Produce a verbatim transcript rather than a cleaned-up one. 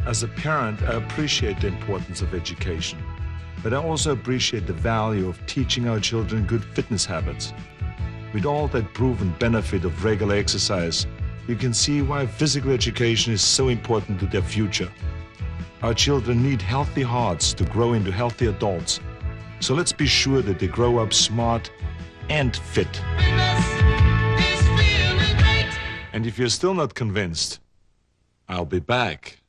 As a parent, I appreciate the importance of education, but I also appreciate the value of teaching our children good fitness habits. With all that proven benefit of regular exercise, you can see why physical education is so important to their future. Our children need healthy hearts to grow into healthy adults. So let's be sure that they grow up smart and fit. And if you're still not convinced, I'll be back.